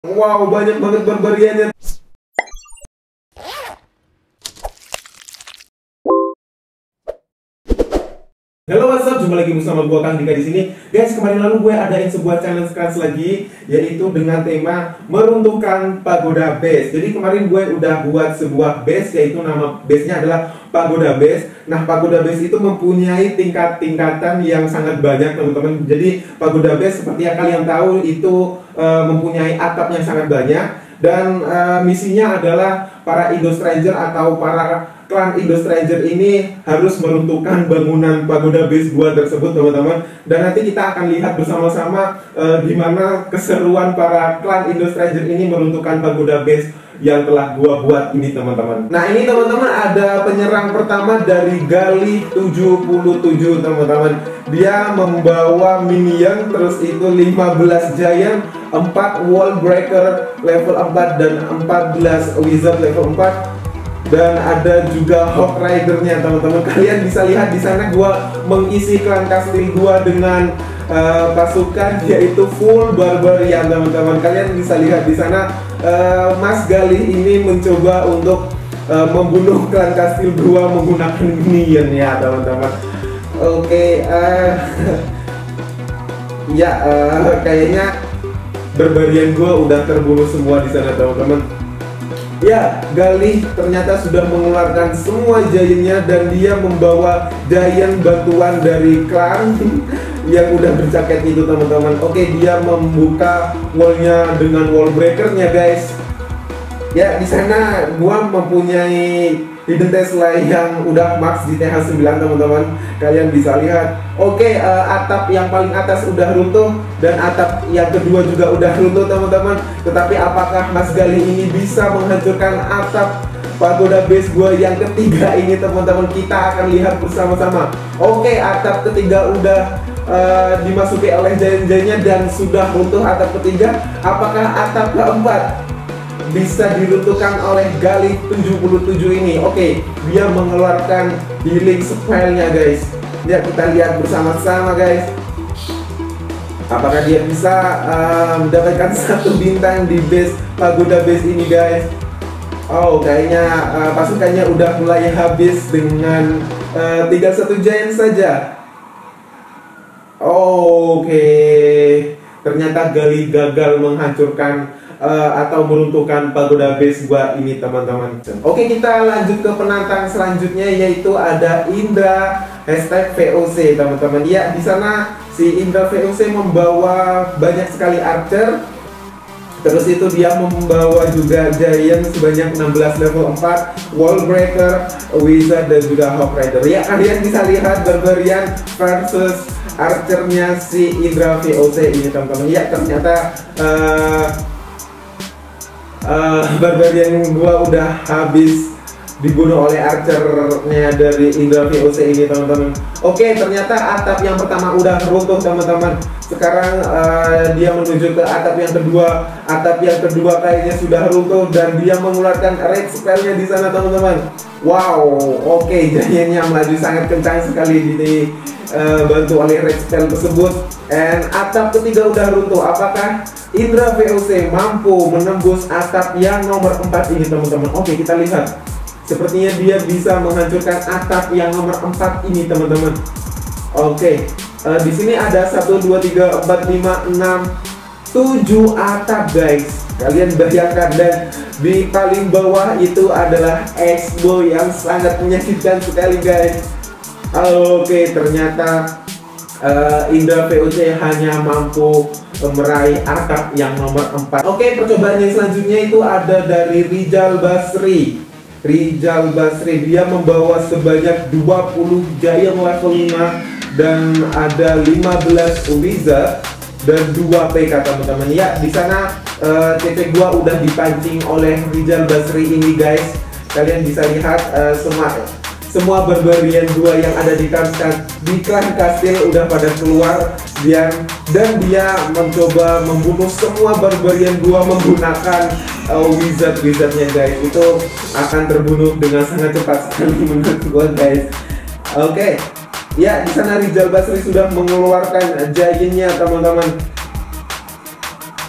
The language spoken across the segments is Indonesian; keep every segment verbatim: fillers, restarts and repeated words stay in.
Wow, banyak banget barbariannya. Halo, what's up? Jumpa lagi bersama gue Kang Dika di sini. Guys, kemarin lalu gue adain sebuah challenge kelas lagi, yaitu dengan tema meruntuhkan pagoda base. Jadi kemarin gue udah buat sebuah base, yaitu nama base-nya adalah pagoda base. Nah, pagoda base itu mempunyai tingkat-tingkatan yang sangat banyak, teman-teman. Jadi pagoda base seperti yang kalian tahu itu uh, mempunyai atap yang sangat banyak. Dan uh, misinya adalah para Indo Stranger atau para klan Indo Stranger ini harus meruntuhkan bangunan pagoda base gua tersebut, teman-teman. Dan nanti kita akan lihat bersama-sama uh, gimana keseruan para klan Indo Stranger ini meruntuhkan pagoda base yang telah gua buat ini, teman-teman. Nah, ini teman-teman ada penyerang pertama dari Gali tujuh puluh tujuh, teman-teman. Dia membawa minion, terus itu lima belas giant, empat wall breaker level empat dan empat belas wizard level empat. Dan ada juga Hawk Rider-nya, teman-teman. Kalian bisa lihat di sana gua mengisi klan kastil gua dengan uh, pasukan yaitu full barbarian, teman-teman. Kalian bisa lihat di sana uh, Mas Gali ini mencoba untuk uh, membunuh klan kastil gua menggunakan minion ya, teman-teman. Oke, okay, uh, ya uh, kayaknya barbarian gua udah terbunuh semua di sana, teman-teman. Ya, Gali ternyata sudah mengeluarkan semua giantnya dan dia membawa giant bantuan dari klan yang udah berjaket itu, teman-teman. Oke, dia membuka wallnya dengan wall breakernya, guys. Ya, di sana gua mempunyai hidden Tesla yang udah max di T H sembilan, teman-teman. Kalian bisa lihat. Oke, uh, atap yang paling atas udah runtuh dan atap yang kedua juga udah runtuh, teman-teman. Tetapi apakah Mas Gali ini bisa menghancurkan atap pagoda base gua yang ketiga ini, teman-teman? Kita akan lihat bersama-sama. Oke, atap ketiga udah uh, dimasuki oleh giant-giantnya dan sudah runtuh atap ketiga. Apakah atap keempat bisa diruntuhkan oleh Gali tujuh puluh tujuh ini? Oke, dia mengeluarkan healing spell-nya, guys. Ya, kita lihat bersama-sama, guys. Apakah dia bisa uh, mendapatkan satu bintang di base pagoda base ini, guys? Oh, kayaknya uh, pasukannya udah mulai habis dengan uh, tinggal satu giant saja. Oh, oke, okay. Ternyata Gali gagal menghancurkan Uh, atau meruntuhkan pagoda base gua ini, teman-teman. Oke, kita lanjut ke penantang selanjutnya, yaitu ada Indra hashtag V O C, teman-teman. Ya, di sana si Indra V O C membawa banyak sekali archer. Terus itu dia membawa juga giant sebanyak enam belas level empat, wall breaker, wizard dan juga Hawk Rider. Ya, kalian bisa lihat barbarian versus archernya si Indra V O C ini, teman-teman. Ya, ternyata uh, Uh, barbarian gua udah habis dibunuh oleh archernya dari Indra V O C ini, teman-teman. Oke, ternyata atap yang pertama udah runtuh, teman-teman. Sekarang uh, dia menuju ke atap yang kedua. Atap yang kedua kayaknya sudah runtuh dan dia mengeluarkan red spell-nya di sana, teman-teman. Wow, oke, giantnya melaju sangat kencang sekali di uh, bantu oleh red spell tersebut. And atap ketiga udah runtuh. Apakah Indra V O C mampu menembus atap yang nomor empat ini, teman-teman? Oke, kita lihat. Sepertinya dia bisa menghancurkan atap yang nomor empat ini, teman-teman. Oke, uh, di sini ada satu, dua, tiga, empat, lima, enam, tujuh atap, guys. Kalian bayangkan, dan di paling bawah itu adalah X-Bow yang sangat menyakitkan sekali, guys. Oke, ternyata uh, Indra V O C hanya mampu meraih atap yang nomor empat. Oke, percobaan yang selanjutnya itu ada dari Rizal Basri. Rizal Basri, dia membawa sebanyak dua puluh giant level lima dan ada lima belas wizard dan dua P K, teman-teman. Ya, di sana uh, T V gua udah dipancing oleh Rizal Basri ini, guys. Kalian bisa lihat uh, semua semua barbarian gua yang ada di klan di klan kastil udah pada keluar dia, dan dia mencoba membunuh semua barbarian gua menggunakan uh, wizard wizardnya, guys. Itu akan terbunuh dengan sangat cepat sekali menurut gua, guys. Oke, okay. Ya, di sana Rizal Basri sudah mengeluarkan giantnya, teman-teman.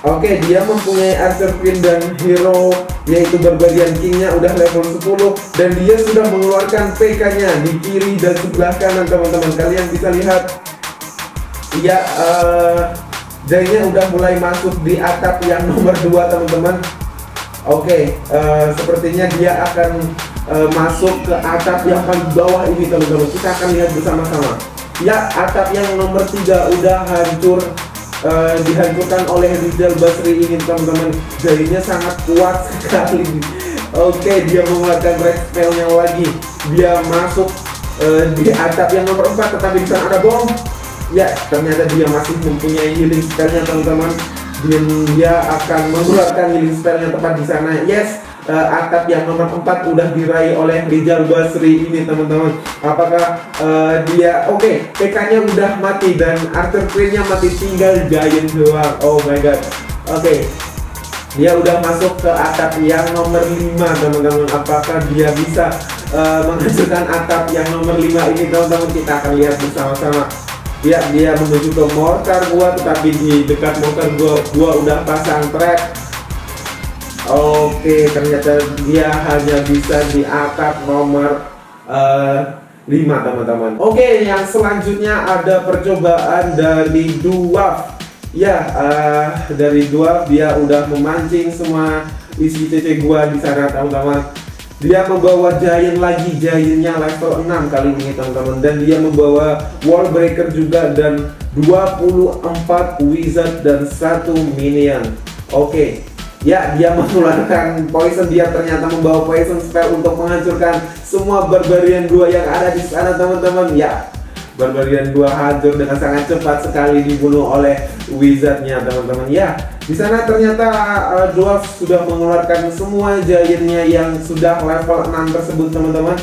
Oke, dia mempunyai Archer Queen dan hero yaitu Barbarian King-nya udah level sepuluh, dan dia sudah mengeluarkan P K-nya di kiri dan sebelah kanan teman-teman. Kalian bisa lihat ya, uh, Jay-nya udah mulai masuk di atap yang nomor dua teman-teman. Oke, uh, sepertinya dia akan uh, masuk ke atap yang paling bawah ini teman-teman. Kita akan lihat bersama-sama. Ya, atap yang nomor tiga udah hancur, uh, dihancurkan oleh Rizal Basri ini teman-teman. Jadinya sangat kuat sekali. Oke, dia mengeluarkan red spell-nya lagi. Dia masuk uh, di atap yang nomor empat, tetapi di sana ada bom. Ya, ternyata dia masih mempunyai healing spell-nya teman-teman. Dan dia akan mengeluarkan healing spell-nya tepat di sana. Yes, uh, atap yang nomor empat udah diraih oleh Rizal Basri ini teman-teman. Apakah uh, dia oke, okay, P K-nya udah mati dan Archer Queen-nya mati, tinggal Giant doang. Oh my god. Oke, okay. Dia udah masuk ke atap yang nomor lima teman-teman. Apakah dia bisa uh, menghancurkan atap yang nomor lima ini teman-teman? Kita akan lihat bersama-sama. Ya, dia menuju ke mortar gua, tetapi di dekat mortar gua gua udah pasang trap. Oke, ternyata dia hanya bisa di atap nomor uh, lima teman-teman. Oke, yang selanjutnya ada percobaan dari Dwarf. Ya, uh, dari Dwarf dia udah memancing semua isi C C gua di sana teman-teman. Dia membawa Giant lagi, Giantnya level enam kali ini teman-teman, dan dia membawa Wall Breaker juga dan dua puluh empat Wizard dan satu Minion. Oke, ya, dia mengeluarkan Poison. Dia ternyata membawa Poison spell untuk menghancurkan semua Barbarian dua yang ada di sana teman-teman. Ya, Barbarian dua hancur dengan sangat cepat sekali, dibunuh oleh Wizardnya teman-teman. Ya, di sana ternyata uh, Dwarf sudah mengeluarkan semua Giantnya yang sudah level enam tersebut teman-teman.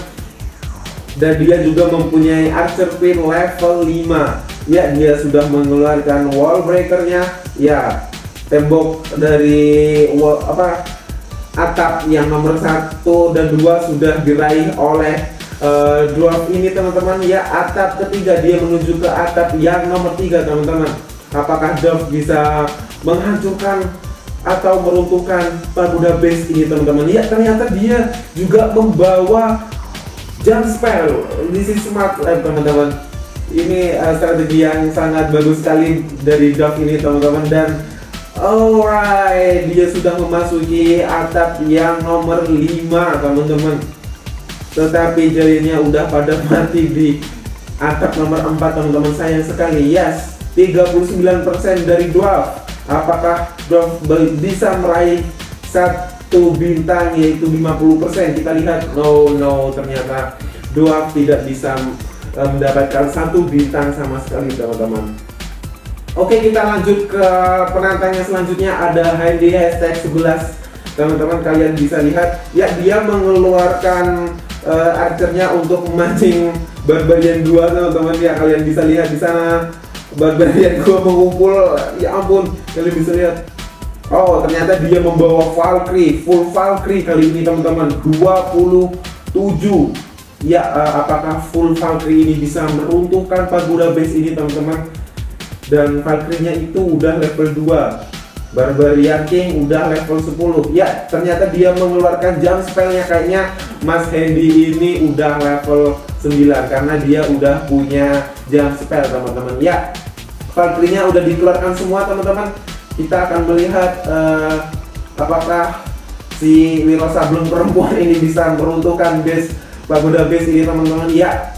Dan dia juga mempunyai Archer Queen level lima. Ya, dia sudah mengeluarkan Wall Breaker-nya. Ya, tembok dari wall, apa atap yang nomor satu dan dua sudah diraih oleh Uh, Dwarf ini teman-teman. Ya, atap ketiga, dia menuju ke atap yang nomor tiga teman-teman. Apakah Dwarf bisa menghancurkan atau meruntuhkan Pagoda Base ini teman-teman? Ya, ternyata dia juga membawa Jump Spell. This is smart teman-teman. Ini uh, strategi yang sangat bagus sekali dari Dwarf ini teman-teman. Dan alright, dia sudah memasuki atap yang nomor lima teman-teman. Tetapi Giantnya udah pada mati di atap nomor empat teman-teman. Sayang sekali. Yes, tiga puluh sembilan persen dari Dwarf. Apakah Dwarf bisa meraih satu bintang yaitu lima puluh persen? Kita lihat. No, no, ternyata Dwarf tidak bisa mendapatkan satu bintang sama sekali teman-teman. Oke, kita lanjut ke penantangnya selanjutnya. Ada Handy hashtag sebelas teman-teman. Kalian bisa lihat. Ya, dia mengeluarkan Uh, archernya untuk memancing Barbarian dua teman-teman. Ya, kalian bisa lihat di sana Barbarian dua mengumpul. Ya ampun, kalian bisa lihat. Oh, ternyata dia membawa Valkyrie, full Valkyrie kali ini teman-teman, dua puluh tujuh. Ya, uh, apakah full Valkyrie ini bisa meruntuhkan Pagoda Base ini teman-teman? Dan Valkyrie-nya itu udah level dua. Barbarian King udah level sepuluh. Ya, ternyata dia mengeluarkan jump spell-nya. Kayaknya Mas Handy ini udah level sembilan karena dia udah punya jump spell teman-teman. Ya, Valkyrie-nya udah dikeluarkan semua teman-teman. Kita akan melihat uh, apakah si Wiro Sableng perempuan ini bisa meruntuhkan base Pagoda Base ini teman-teman. Ya,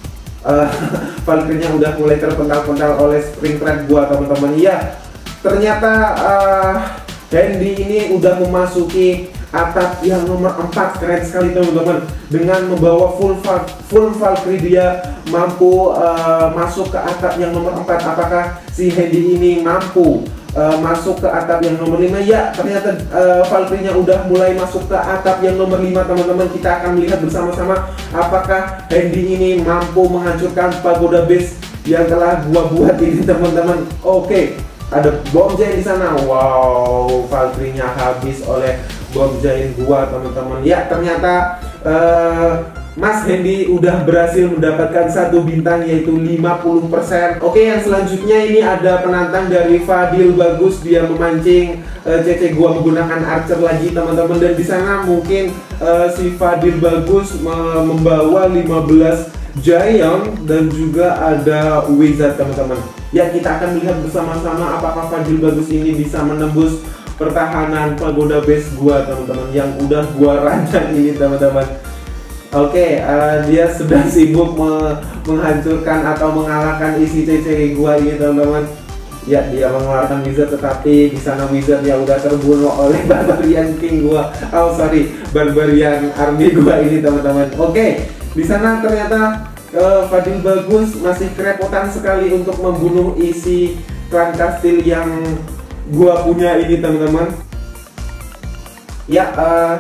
uh, Valkyrie-nya udah mulai terpental-pental oleh Spring Trap gua teman-teman. Ya, ternyata uh, Handy ini udah memasuki atap yang nomor empat. Keren sekali teman-teman. Dengan membawa full val full Valkyrie dia mampu uh, masuk ke atap yang nomor empat. Apakah si Handy ini mampu uh, masuk ke atap yang nomor lima? Ya, ternyata uh, Valkyrie-nya udah mulai masuk ke atap yang nomor lima teman-teman. Kita akan melihat bersama-sama apakah Handy ini mampu menghancurkan Pagoda Base yang telah gua buat ini teman-teman. Oke, okay. Ada bom giant di sana. Wow, Valkyrie-nya habis oleh bom giant gua teman-teman. Ya, ternyata uh, Mas Hendy udah berhasil mendapatkan satu bintang yaitu lima puluh persen. Oke, yang selanjutnya ini ada penantang dari Fadil Bagus. Dia memancing uh, C C gua menggunakan archer lagi teman-teman. Dan di sana mungkin uh, si Fadil Bagus membawa lima belas Giant dan juga ada Wizard teman-teman. Ya, kita akan lihat bersama-sama apakah Fadil Bagus ini bisa menembus pertahanan pagoda base gua teman-teman, yang udah gua rancang ini teman-teman. Oke, okay, uh, dia sudah sibuk me menghancurkan atau mengalahkan isi C C gua ini teman-teman. Ya, dia mengeluarkan wizard, tetapi di sana wizard yang udah terbunuh oleh barbarian king gua. Oh sorry, barbarian army gua ini teman-teman. Oke, okay, di sana ternyata uh, Fadil Bagus masih kerepotan sekali untuk membunuh isi klan kastil yang gua punya ini teman-teman. Ya. Uh,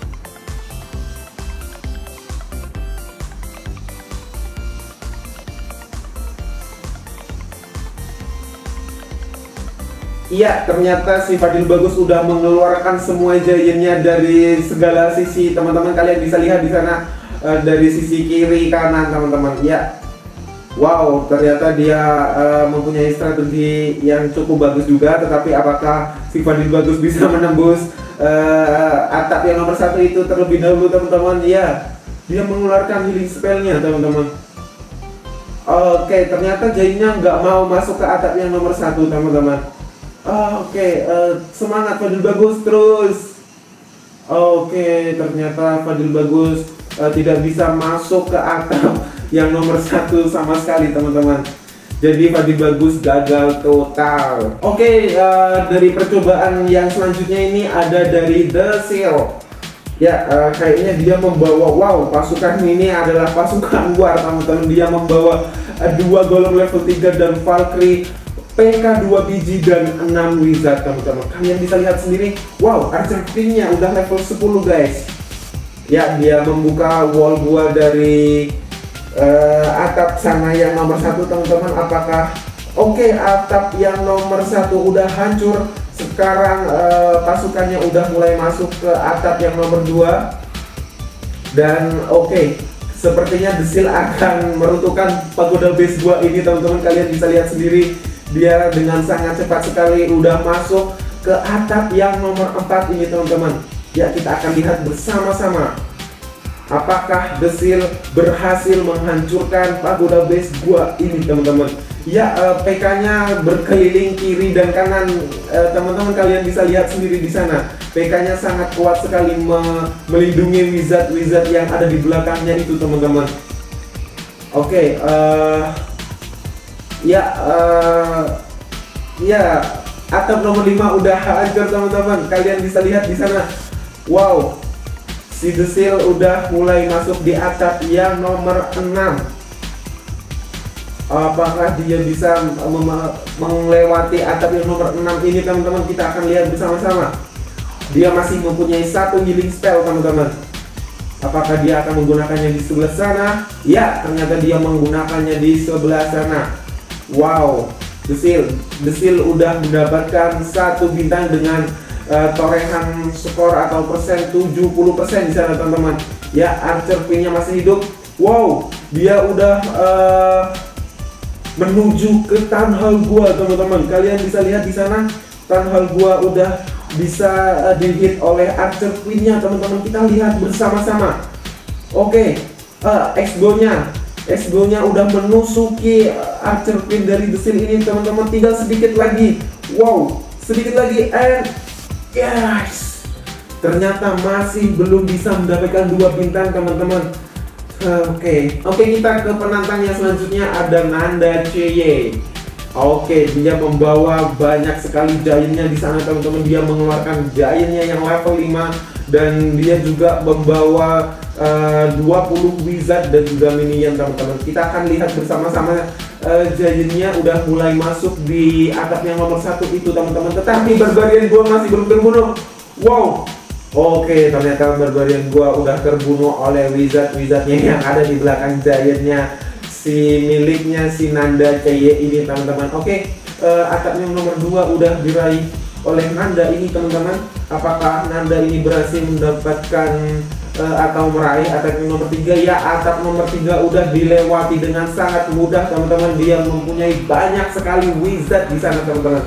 Iya, ternyata si Fadil Bagus udah mengeluarkan semua giantnya dari segala sisi. Teman-teman kalian bisa lihat di sana uh, dari sisi kiri kanan teman-teman. Ya, wow, ternyata dia uh, mempunyai strategi yang cukup bagus juga. Tetapi apakah si Fadil Bagus bisa menembus uh, atap yang nomor satu itu terlebih dahulu teman-teman? Ya, dia mengeluarkan healing spellnya teman-teman. Oke, ternyata giantnya nggak mau masuk ke atap yang nomor satu teman-teman. Oh, Oke, okay. uh, semangat Fadil Bagus terus. Oke, okay, ternyata Fadil Bagus uh, tidak bisa masuk ke atap yang nomor satu sama sekali teman-teman. Jadi Fadil Bagus gagal total. Oke, okay, uh, dari percobaan yang selanjutnya ini ada dari The Seal. Ya, uh, kayaknya dia membawa, wow, pasukan ini adalah pasukan war teman-teman. Dia membawa uh, dua golem level tiga dan Valkyrie P K dua biji dan enam wizard teman-teman. Kalian bisa lihat sendiri. Wow, archer queen-nya udah level sepuluh guys. Ya, dia membuka wall gua dari uh, atap sana yang nomor satu teman-teman. Apakah oke, okay, atap yang nomor satu udah hancur. Sekarang uh, pasukannya udah mulai masuk ke atap yang nomor dua. Dan oke, okay, sepertinya The Seal akan meruntuhkan pagoda base gua ini teman-teman. Kalian bisa lihat sendiri. Dia dengan sangat cepat sekali udah masuk ke atap yang nomor empat ini teman-teman. Ya, kita akan lihat bersama-sama apakah The Seal berhasil menghancurkan pagoda base gua ini teman-teman. Ya, uh, P K-nya berkeliling kiri dan kanan teman-teman. Uh, kalian bisa lihat sendiri di sana. P K-nya sangat kuat sekali me melindungi wizard-wizard yang ada di belakangnya itu teman-teman. Oke, okay, uh, Ya, uh, ya atap nomor lima udah hancur teman-teman. Kalian bisa lihat di sana. Wow, si The Seal udah mulai masuk di atap yang nomor enam. Apakah dia bisa melewati atap yang nomor enam ini teman-teman? Kita akan lihat bersama-sama. Dia masih mempunyai satu healing spell teman-teman. Apakah dia akan menggunakannya di sebelah sana? Ya, ternyata dia menggunakannya di sebelah sana. Wow, The Seal, The Seal udah mendapatkan satu bintang dengan uh, torehan skor atau persen tujuh puluh persen di sana teman-teman. Ya, archer queen-nya masih hidup. Wow, dia udah uh, menuju ke Town Hall gua teman-teman. Kalian bisa lihat di sana, Town Hall gua udah bisa uh, di-hit oleh archer queen-nya teman-teman. Kita lihat bersama-sama. Oke, okay. uh, X-Bow-nya X-Bow-nya udah menusuki archer queen dari The Seal ini teman-teman. Tinggal sedikit lagi. Wow, sedikit lagi and yes, ternyata masih belum bisa mendapatkan dua bintang teman-teman. Oke, okay. Oke okay, kita ke penantang yang selanjutnya ada Nanda C Y. Oke, okay, dia membawa banyak sekali giantnya di sana teman-teman. Dia mengeluarkan giantnya yang level lima dan dia juga membawa uh, dua puluh wizard dan juga minion teman-teman. Kita akan lihat bersama-sama uh, giantnya udah mulai masuk di atap yang nomor satu itu teman-teman. Tetapi barbarian gua masih belum terbunuh. Wow. Oke, ternyata barbarian gua udah terbunuh oleh wizard-wizardnya yang ada di belakang giantnya si miliknya si Nanda C Y ini teman-teman. Oke, uh, atap yang nomor dua udah diraih oleh Nanda ini teman-teman. Apakah Nanda ini berhasil mendapatkan uh, atau meraih atap nomor tiga. Ya, atap nomor tiga udah dilewati dengan sangat mudah teman-teman. Dia mempunyai banyak sekali wizard di sana teman-teman.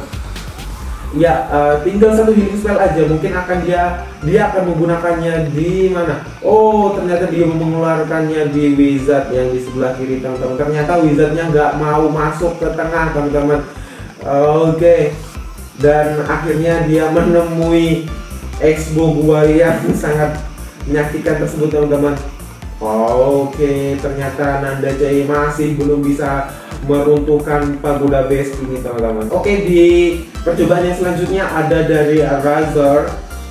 Ya, uh, tinggal satu healing spell aja, mungkin akan dia dia akan menggunakannya di mana? Oh, ternyata dia mengeluarkannya di wizard yang di sebelah kiri teman-teman. Ternyata wizardnya nggak mau masuk ke tengah teman-teman. Oke, okay. Dan akhirnya dia menemui expo gua yang sangat menyakitkan tersebut teman-teman. Oke, okay. Ternyata Nanda Jaya masih belum bisa meruntuhkan pagoda base ini teman-teman. Oke, okay, di percobaan yang selanjutnya ada dari Razor.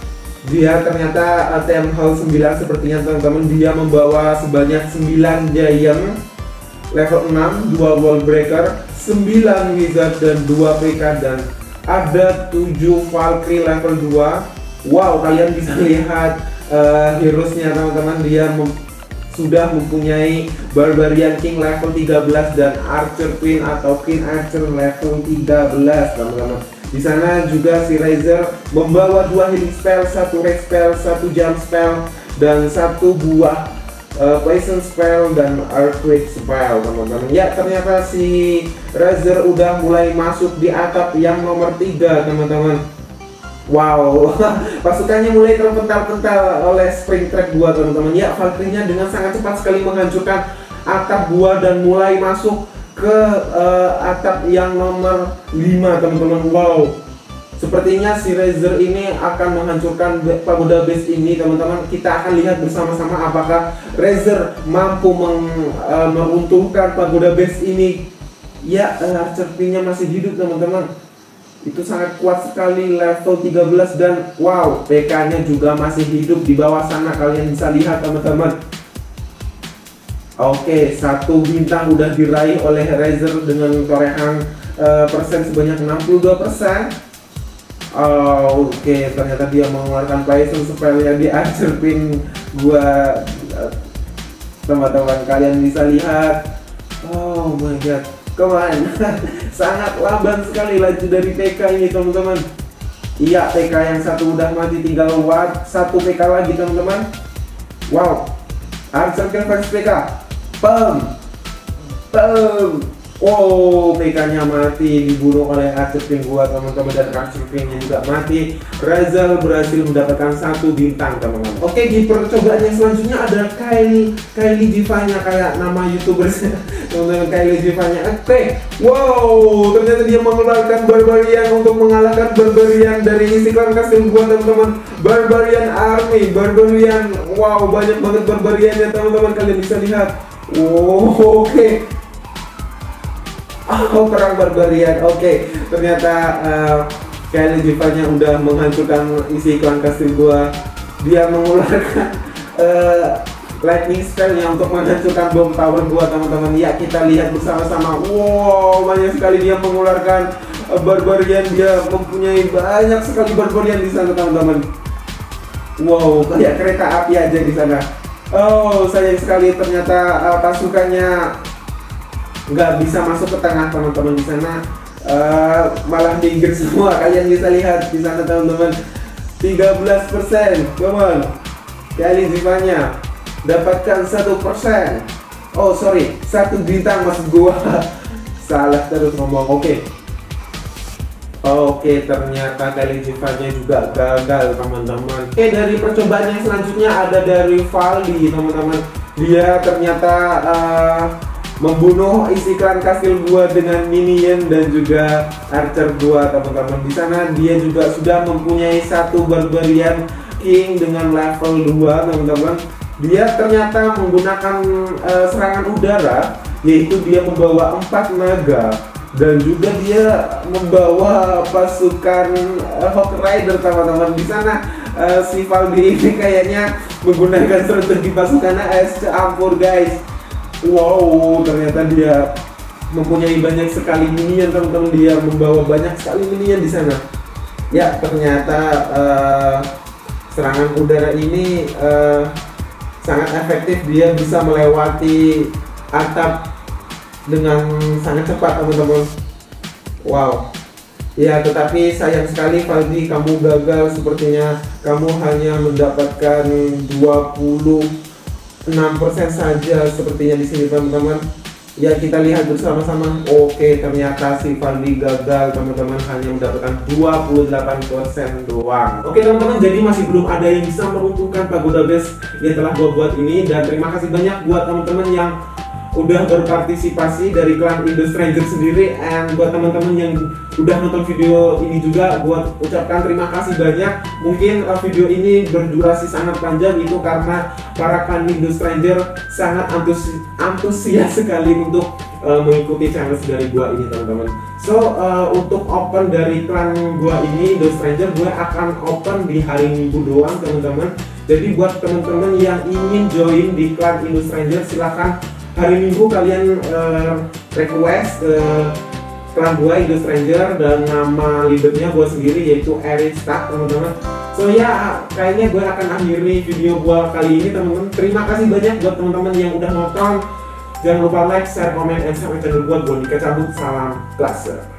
Dia ternyata T M Hall sembilan sepertinya teman-teman. Dia membawa sebanyak sembilan Giant level enam, dua Wall Breaker, sembilan Wizard dan dua P K, dan ada tujuh Valkyrie level dua. Wow, kalian bisa lihat uh, heroesnya teman-teman. Dia mem sudah mempunyai Barbarian King level tiga belas dan Archer Queen atau Queen Archer level tiga belas teman-teman. Di sana juga si Razor membawa dua healing spell, satu red spell, satu jump spell, dan satu buah uh, poison spell dan earthquake spell teman-teman. Ya, ternyata si Razor udah mulai masuk di atap yang nomor tiga teman-teman. Wow, pasukannya mulai terpental-pental oleh spring trap gua teman-teman. Ya, Valkyrie-nya dengan sangat cepat sekali menghancurkan atap gua dan mulai masuk ke uh, atap yang nomor lima teman-teman. Wow, sepertinya si Razor ini akan menghancurkan pagoda base ini teman-teman. Kita akan lihat bersama-sama apakah Razor mampu meng, uh, meruntuhkan pagoda base ini. Ya, uh, Archer Queen-nya masih hidup teman-teman. Itu sangat kuat sekali, level tiga belas, dan wow, P K-nya juga masih hidup di bawah sana, kalian bisa lihat teman-teman. Oke, satu bintang udah diraih oleh Razor dengan torehan uh, persen sebanyak enam puluh dua persen. Oh, oke, ternyata dia mengeluarkan poison spell yang di Archer Queen gua teman-teman, kalian bisa lihat. Oh my god, come on. Sangat lamban sekali laju dari P K ini teman-teman. Iya, P K yang satu udah mati, tinggal watt satu P K lagi teman-teman. Wow, Archer Queen versus P K. Pem, pem. Oh, P K-nya mati, dibunuh oleh Archer Queen gua teman-teman, dan Archer Queen-nya juga mati. Razor berhasil mendapatkan satu bintang teman-teman. Oke, di percobaan yang selanjutnya ada Kylie Kylie Diva-nya, kayak nama YouTubers teman-teman, Kylie Diva-nya. Oke, wow, ternyata dia mengeluarkan Barbarian untuk mengalahkan Barbarian dari isi klan kastil gua teman-teman. Barbarian Army, Barbarian, wow, banyak banget Barbariannya teman-teman, kalian bisa lihat. Wow, oke. Okay. Oh, perang Barbarian. Oke, okay. Ternyata uh, Kylie Diva-nya udah menghancurkan isi klan kastil gua. Dia mengeluarkan uh, lightning spell-nya untuk menghancurkan bom tower gua teman-teman. Ya, kita lihat bersama-sama. Wow, banyak sekali dia mengeluarkan uh, Barbarian. Dia mempunyai banyak sekali Barbarian di sana teman-teman. Wow, kayak kereta api aja di sana. Oh, sayang sekali ternyata uh, pasukannya nggak bisa masuk ke tengah teman-teman di sana. Uh, malah minggir semua, kalian bisa lihat di sana teman-teman. tiga belas persen, come on. Kylie Diva-nya dapatkan satu persen. Oh sorry, satu bintang maksud gua. Salah terus ngomong. Oke. Okay. Oke, ternyata Kylie Diva-nya juga gagal teman-teman. Oke, dari percobaan yang selanjutnya ada dari Valdi teman-teman. Dia ternyata uh, membunuh isi klan kastil gua dengan minion dan juga archer gua teman-teman. Di sana dia juga sudah mempunyai satu Barbarian King dengan level dua teman-teman. Dia ternyata menggunakan uh, serangan udara, yaitu dia membawa empat naga. Dan juga dia membawa pasukan uh, Hawk Rider teman-teman. Di sana uh, si Valdi ini kayaknya menggunakan strategi pasukan es campur guys. Wow, ternyata dia mempunyai banyak sekali minion teman-teman. Dia membawa banyak sekali minion di sana. Ya, ternyata uh, serangan udara ini uh, sangat efektif. Dia bisa melewati atap dengan sangat cepat teman-teman. Wow, Ya, tetapi sayang sekali Faldi, kamu gagal sepertinya. Kamu hanya mendapatkan dua puluh enam persen saja sepertinya di sini teman-teman. Ya, kita lihat bersama-sama. Oke, ternyata si Faldi gagal teman-teman, hanya mendapatkan dua puluh delapan persen doang. Oke teman-teman, jadi masih belum ada yang bisa meruntuhkan Pagoda Base yang telah gua buat ini. Dan terima kasih banyak buat teman-teman yang udah berpartisipasi dari klan Indo Stranger sendiri, and buat teman-teman yang udah nonton video ini juga, buat ucapkan terima kasih banyak. Mungkin uh, video ini berdurasi sangat panjang itu karena para klan Indo Stranger sangat antusi antusias sekali untuk uh, mengikuti challenge dari gua ini teman-teman. So uh, untuk open dari klan gua ini Indo Stranger, gue akan open di hari Minggu doang teman-teman. Jadi buat teman-teman yang ingin join di klan Indo Stranger, silahkan hari Minggu kalian uh, request ke uh, klan gua Indo Stranger, dan nama leadernya gua sendiri yaitu Eric Stark teman-teman. So ya, kayaknya gue akan akhiri video gua kali ini teman-teman. Terima kasih banyak buat teman-teman yang udah nonton. Jangan lupa like, share, komen, and subscribe channel gua. Gua Dika cabut, salam klaser.